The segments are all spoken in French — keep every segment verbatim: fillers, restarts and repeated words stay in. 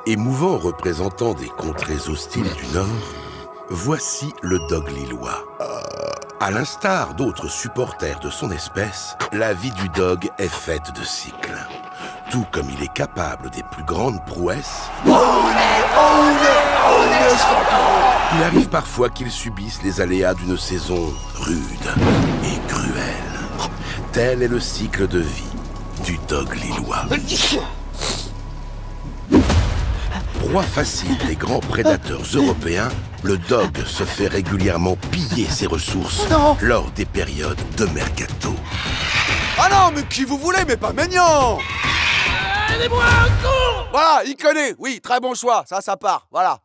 Émouvant représentant des contrées hostiles du Nord, voici le dog lillois. À l'instar d'autres supporters de son espèce, la vie du dog est faite de cycles. Tout comme il est capable des plus grandes prouesses, il arrive parfois qu'il subisse les aléas d'une saison rude et cruelle. Tel est le cycle de vie du dog lillois. Proie facile des grands prédateurs européens, le dog se fait régulièrement piller ses ressources non. lors des périodes de mercato. Ah non, mais qui vous voulez, mais pas Maignan! Aidez-moi, un cours! Voilà, il connaît, oui, très bon choix, ça, ça part, voilà.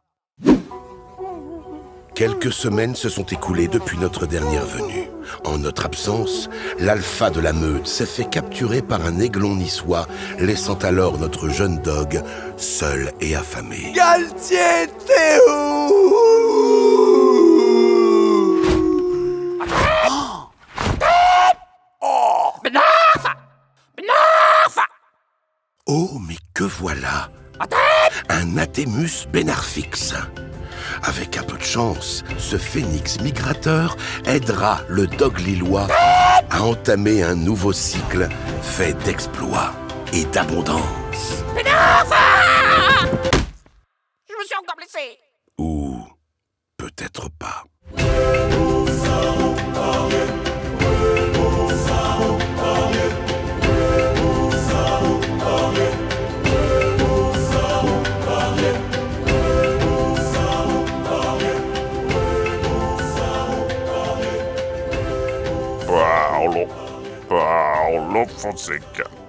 Quelques semaines se sont écoulées depuis notre dernière venue. En notre absence, l'alpha de la meute s'est fait capturer par un aiglon niçois, laissant alors notre jeune dog seul et affamé. Galtier, t'es où? Oh, mais que voilà! Un Athémus benarfix. Avec un peu de chance, ce phénix migrateur aidera le dog lillois à entamer un nouveau cycle fait d'exploits et d'abondance. Je me suis encore blessé. Ou peut-être pas. Paolo, Paolo Fonseca.